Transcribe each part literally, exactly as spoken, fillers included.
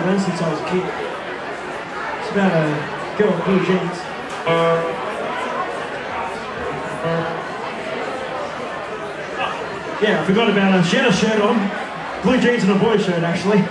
Glenn since I was a kid. It's about a girl with blue jeans. Yeah, I forgot about her. She had a shirt on. Blue jeans and a boy shirt, actually.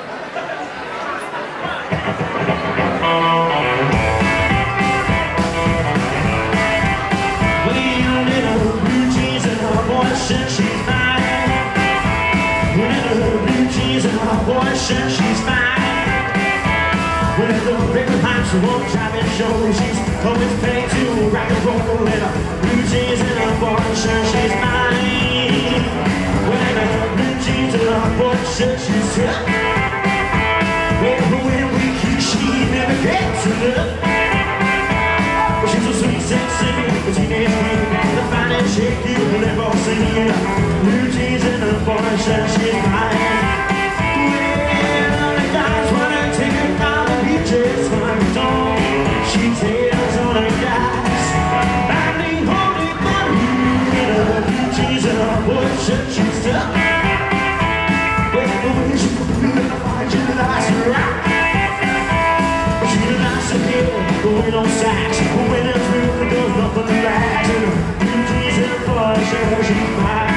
Well, little blue jeans and her boy shirt, she's mine. Little blue jeans and her boy shirt, she's mine. With the big pipes, she won't drive and show. She's always paid to rock and roll. Little blue jeans and her boy shirt, she's mine. When her blue jeans and her boy shirt, she's tough. When we kick, she never gets enough. She's a sweet, sexy, teenage queen, the finest chick you'll ever see. Blue jeans and her boy shirt, she's mine. Well, the guys wanna take her down the beaches when I'm done. She tells on her guys, finding holy blue in her blue jeans and her boy shirt, she's tough. Well, the way she put me in the fire, she likes to rock. She likes to hear the wind on sax. When it's real, there's nothing to lack. Blue jeans and her boy shirt, she's mine.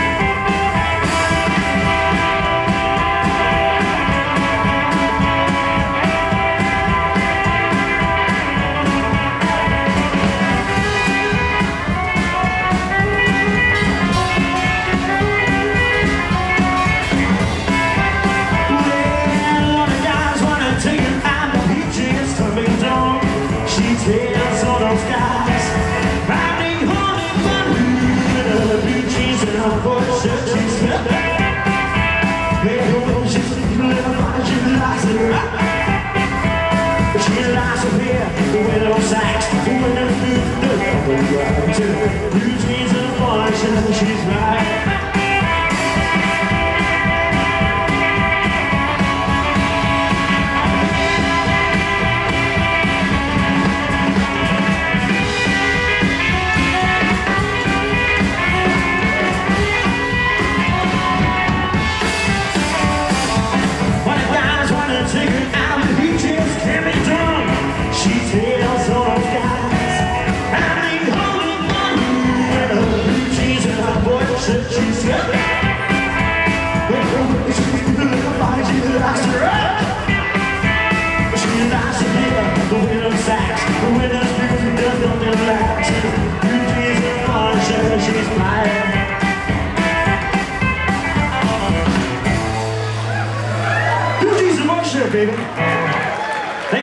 Blue jeans and a boy shirt, she's right. When the guys wanna take her out, the beaches can be done. She tells all those guys. She's got she likes to hear the wind of sax. The wind of music does nothing like. Blue jeans and boy shirt, she's mine. Blue jeans and boy shirt, baby.